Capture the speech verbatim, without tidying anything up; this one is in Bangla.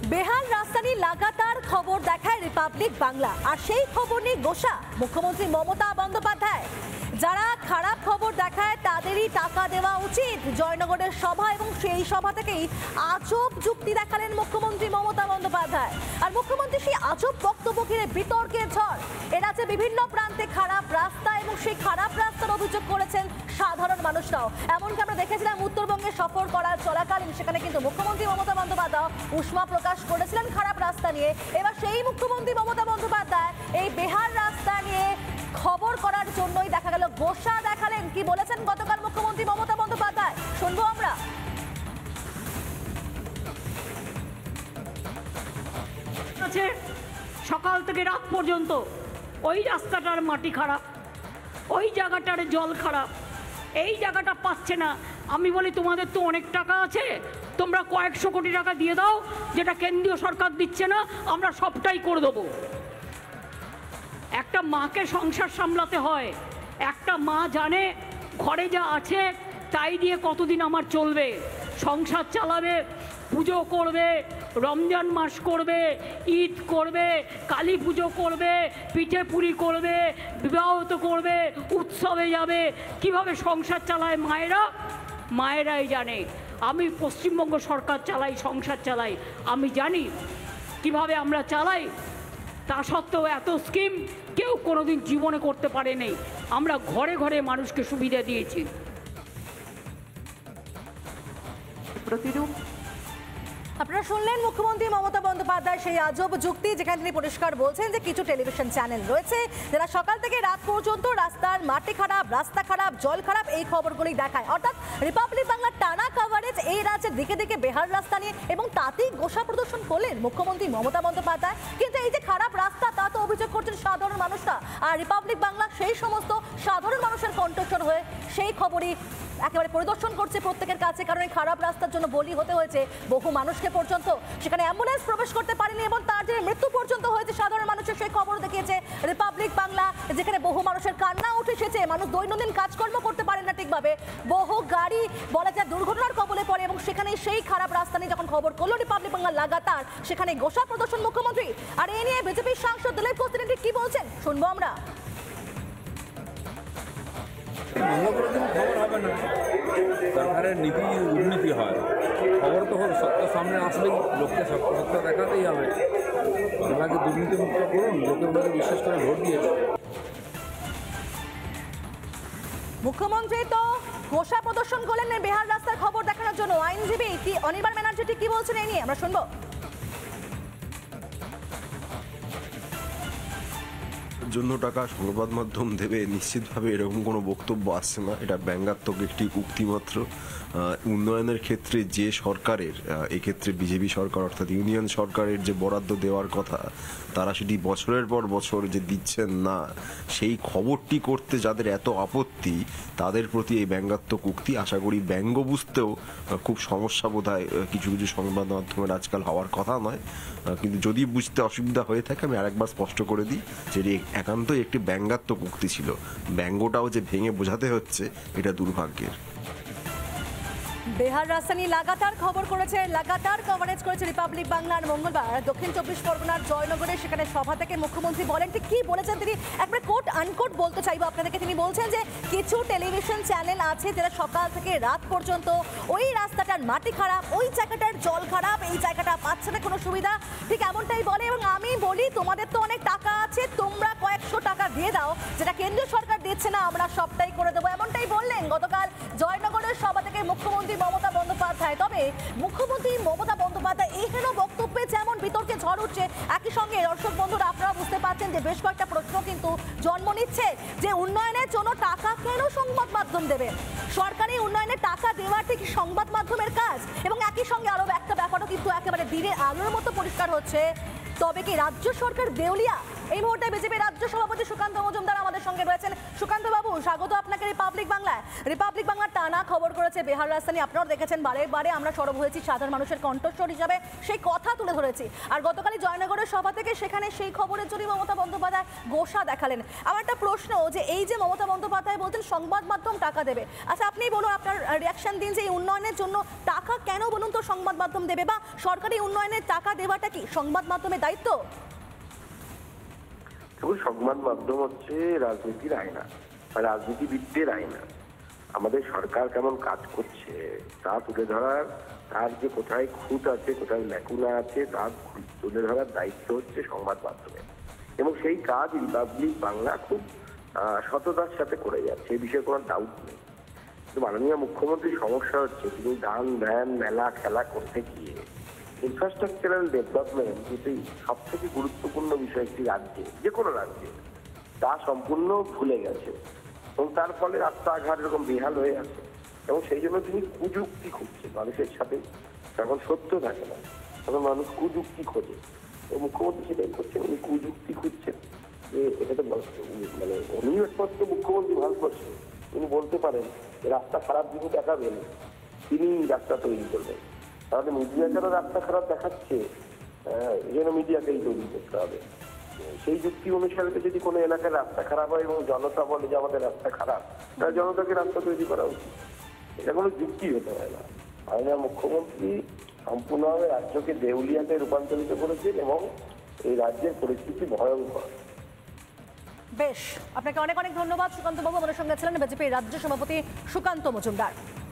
বেহাল রাস্তা নিয়ে লাগাতার খবর দেখায় রিপাবলিক বাংলা, আর সেই খবর নিয়ে গোসা মুখ্যমন্ত্রী মমতা বন্দ্যোপাধ্যায়। যারা খারাপ খবর দেখায় তাদেরই টাকা দেওয়া উচিত। জয়নগরের সভা এবং সেই সভা থেকেই আজব যুক্তি দেখালেন মুখ্যমন্ত্রী মমতা বন্দ্যোপাধ্যায়। আর মুখ্যমন্ত্রী সেই আজব বক্তব্য ঘিরে বিতর্কের ঝড়। এ রাজ্যে বিভিন্ন প্রান্তে খারাপ রাস্তা এবং সেই খারাপ রাস্তার অভিযোগ করেছেন সাধারণ মানুষরাও। এমনকি আমরা দেখেছিলাম উত্তরবঙ্গে সফর করার চলাকালীন সেখানে কিন্তু মুখ্যমন্ত্রী মমতা বন্দ্যোপাধ্যায় উষ্মা প্রকাশ করেছিলেন খারাপ রাস্তা নিয়ে। এবার সেই মুখ্যমন্ত্রী মমতা বন্দ্যোপাধ্যায় এই বেহাল রাস্তা নিয়ে খবর করার জন্যই দেখা গেল গোসা দেখালেন। কি বলেছেন গতকাল মুখ্যমন্ত্রী মমতা বন্দ্যোপাধ্যায় শুনবো আমরা। সকাল থেকে রাত পর্যন্ত ওই রাস্তাটার মাটি খারাপ, ওই জায়গাটার জল খারাপ, এই জায়গাটা পাচ্ছে না। আমি বলি তোমাদের তো অনেক টাকা আছে, তোমরা কয়েকশো কোটি টাকা দিয়ে দাও, যেটা কেন্দ্রীয় সরকার দিচ্ছে না, আমরা সবটাই করে দেবো। একটা মাকে সংসার সামলাতে হয়, একটা মা জানে ঘরে যা আছে তাই দিয়ে কতদিন আমার চলবে, সংসার চালাবে, পুজো করবে, রমজান মাস করবে, ঈদ করবে, কালী পুজো করবে, পিঠে পুরি করবে, বিবাহত করবে, উৎসবে যাবে। কিভাবে সংসার চালায় মায়েরা, মায়েরাই জানে। আমি পশ্চিমবঙ্গ সরকার চালাই, সংসার চালাই, আমি জানি কিভাবে আমরা চালাই। তা সত্ত্বেও এত স্কিম কেউ কোনোদিন জীবনে করতে পারেনি। আমরা ঘরে ঘরে মানুষকে সুবিধা দিয়েছি। প্রতিরূপ আপনারা শুনলেন মুখ্যমন্ত্রী মমতা বন্দ্যোপাধ্যায় সেই আজব যুক্তি, যেখানে তিনি পরিষ্কার বলছেন যে কিছু টেলিভিশন চ্যানেল রয়েছে যারা সকাল থেকে রাত পর্যন্ত রাস্তার মাটি খারাপ, রাস্তা খারাপ, জল খারাপ এই খবরগুলি দেখায়। অর্থাৎ রিপাবলিক বাংলার টানা কভারেজ এই রাজ্যের দিকে দিকে বেহাল রাস্তা নিয়ে, এবং তাতেই গোসা প্রদর্শন করলেন মুখ্যমন্ত্রী মমতা বন্দ্যোপাধ্যায়। কিন্তু এই যে খারাপ রাস্তা তা তো অভিযোগ করছেন সাধারণ মানুষরা, আর রিপাবলিক বাংলা সেই সমস্ত সাধারণ মানুষের কণ্ঠস্বর হয়ে সেই খবরই একেবারে পরিদর্শন করছে প্রত্যেকের কাছে। কারণ এই খারাপ রাস্তার জন্য বলি হতে হয়েছে বহু মানুষকে পর্যন্ত, সেখানে অ্যাম্বুলেন্স প্রবেশ করতে পারেনি এবং তার যে মৃত্যু পর্যন্ত হয়েছে সাধারণ মানুষের সেই খবর দেখিয়েছে রিপাবলিক বাংলা, যেখানে বহু মানুষের কান্না উঠে এসেছে। মানুষ দৈনন্দিন কাজকর্ম করতে পারে না ঠিকভাবে, বহু গাড়ি বলা যায় দুর্ঘটনার কবলে পড়ে, এবং সেখানে সেই খারাপ রাস্তা নিয়ে যখন খবর করলো রিপাবলিক বাংলা লাগাতার, সেখানে গোসা প্রদর্শন মুখ্যমন্ত্রী। আর এ নিয়ে বিজেপির সাংসদ দিলীপ ঘোষ কি বলছেন শুনবো আমরা। খবর হবে না, সরকারের নীতি দুর্নীতি হয়, খবর তো সত্য সামনে আসলেই লোককে সত্য দেখাতেই হবে। ওনাকে দুর্নীতিমুক্ত করুন, লোকে ওনাকে বিশ্বাস করে ভোট দিয়েছে। মুখ্যমন্ত্রী তো গোসা প্রদর্শন করলেন বেহাল রাস্তার খবর দেখানোর জন্য। আইনজীবী কি অনির্বাণ ব্যানার্জি কি বলছেন এই নিয়ে আমরা শুনবো। জন্য টাকা সংবাদ মাধ্যম দেবে নিশ্চিতভাবে এরকম কোনো বক্তব্য আসছে না। এটা ব্যঙ্গাত্মক একটি উক্তি মাত্র। উন্নয়নের ক্ষেত্রে যে সরকারের, এক্ষেত্রে বিজেপি সরকার অর্থাৎ ইউনিয়ন সরকারের যে বরাদ্দ দেওয়ার কথা, তারা সেটি বছরের পর বছর যে দিচ্ছেন না, সেই খবরটি করতে যাদের এত আপত্তি তাদের প্রতি এই ব্যঙ্গাত্মক উক্তি। আশা করি ব্যঙ্গ বুঝতেও খুব সমস্যা বোধ হয় কিছু কিছু সংবাদ মাধ্যমের আজকাল হওয়ার কথা নয়, কিন্তু যদি বুঝতে অসুবিধা হয়ে থাকে আমি আরেকবার স্পষ্ট করে দিই যে একান্তই একটি ব্যঙ্গাত্মক উক্তি ছিল। ব্যঙ্গটাও যে ভেঙে বোঝাতে হচ্ছে এটা দুর্ভাগ্যের। বেহাল রাস্তা নিয়ে লাগাতার খবর করেছে, লাগাতার কভারেজ করেছে রিপাবলিক বাংলার। মঙ্গলবার দক্ষিণ চব্বিশ পরগনার জয়নগরে সেখানে সভা থেকে মুখ্যমন্ত্রী বলেন, ঠিক কি বলেছেন তিনি একবার কোট আনকোট বলতে চাইবো আপনাদেরকে। তিনি বলছেন যে কিছু টেলিভিশন চ্যানেল আছে যারা সকাল থেকে রাত পর্যন্ত ওই রাস্তাটার মাটি খারাপ, ওই জায়গাটার জল খারাপ, এই জায়গাটা পাচ্ছে না কোনো সুবিধা, ঠিক এমনটাই বলে। এবং আমি বলি তোমাদের তো অনেক টাকা আছে, তোমরা কয়েকশো টাকা দিয়ে দাও, যেটা কেন্দ্রীয় সরকার দিচ্ছে না, আমরা সবটাই করে দেবো, এমনটাই বললেন গতকাল জয়নগরের সভা থেকে মুখ্যমন্ত্রী মমতা বন্দ্যোপাধ্যায়। তবে মুখ্যমন্ত্রী মমতা বন্দ্যোপাধ্যায় এইখানে বক্তব্যে যেমন বিতর্কে ঝড় উঠছে, একই সঙ্গে দর্শক বন্ধুরা আপনারা বুঝতে পারছেন যে বেশ কয়েকটা প্রশ্ন কিন্তু জন্ম নিচ্ছে যে উন্নয়নের জন্য টাকা কেন সংবাদ মাধ্যম দেবে, সরকারি উন্নয়নের টাকা দেওয়াটি কি সংবাদ মাধ্যমের কাজ? এবং একই সঙ্গে আরো একটা ব্যাপারও কিন্তু একেবারে দিনের আলোর মতো পরিষ্কার হচ্ছে, তবে কি রাজ্য সরকার দেউলিয়া? এই মুহূর্তে বিজেপি রাজ্য সভাপতি সুকান্ত মজুমদার আমাদের সঙ্গে রয়েছেন। সুকান্ত বাবু, স্বাগত আপনাকে রিপাবলিক বাংলায়। রিপাবলিক বাংলার টানা খবর করেছে বিহার রাজধানী, আপনারাও দেখেছেন বারে বারে আমরা সরব হয়েছি সাধারণ মানুষের কণ্ঠস্বর হিসাবে, সেই কথা তুলে ধরেছি। আর গতকালই জয়নগরের সভা থেকে সেখানে সেই খবরের জন্য মমতা বন্দ্যোপাধ্যায় গোসা দেখালেন। আমার একটা প্রশ্ন, যে এই যে মমতা বন্দ্যোপাধ্যায় বলছেন সংবাদ মাধ্যম টাকা দেবে, আচ্ছা আপনি বলুন, আপনার রিয়াকশন দিন যে এই উন্নয়নের জন্য টাকা কেন বলুন তো সংবাদ মাধ্যম দেবে, বা সরকারি উন্নয়নের টাকা দেওয়াটা কি সংবাদ মাধ্যমের দায়িত্ব? সংবাদ মাধ্যম হচ্ছে রাজনীতির আয়না, রাজনীতিবিদদের আয়না। আমাদের সরকার কেমন কাজ করছে তা তুলে ধরার, তার যে কোথায় খুঁত আছে, কোথায় ল্যাকুনা আছে, তা তুলে ধরার দায়িত্ব হচ্ছে সংবাদ মাধ্যমে, এবং সেই কাজ রিপাবলিক বাংলা খুব সততার সাথে করে যাচ্ছে, এই বিষয়ে কোনো ডাউট নেই। কিন্তু মাননীয় মুখ্যমন্ত্রীর সমস্যা হচ্ছে তিনি দান ধ্যান মেলা খেলা করতে গিয়ে ইনফ্রাস্ট্রাকচারাল ডেভেলপমেন্ট, যেটি সব থেকে গুরুত্বপূর্ণ বিষয় একটি রাজ্যে, যে কোনো রাজ্যে, তা সম্পূর্ণ ভুলে গেছে, এবং তার ফলে রাস্তাঘাট এরকম বেহাল হয়ে আছে, এবং সেই জন্য তিনি কুযুক্তি খুঁজছে মানুষের সাথে। যখন সত্য থাকে না তখন মানুষ কুযুক্তি খোঁজে, তো মুখ্যমন্ত্রী সেটাই করছেন, উনি কুযুক্তি খুঁজছেন। যে এটা তো মানে উনি একমাত্র মুখ্যমন্ত্রী ভারতবর্ষে, তিনি বলতে পারেন রাস্তা খারাপ যিনি দেখাবেন তিনি রাস্তা তৈরি করবেন। তাহলে মিডিয়া যারা রাস্তা খারাপ দেখাচ্ছে, এই জন্য মিডিয়াকেই তৈরি করতে হবে। সেই যুক্তি অনুসারে যদি কোনো এলাকার রাস্তা খারাপ হয় এবং জনতা বলে যে আমাদের রাস্তা খারাপ, তাহলে জনতাকে রাস্তা তৈরি করা উচিত। এটা কোনো যুক্তি হতে হয় না। মাননীয় মুখ্যমন্ত্রী সম্পূর্ণভাবে রাজ্যকে দেউলিয়াতে রূপান্তরিত করেছেন, এবং এই রাজ্যের পরিস্থিতি ভয়ঙ্কর। বেশ, আপনাকে অনেক অনেক ধন্যবাদ সুকান্ত বাবু। আমাদের সঙ্গে ছিলেন বিজেপি রাজ্য সভাপতি সুকান্ত মজুমদার।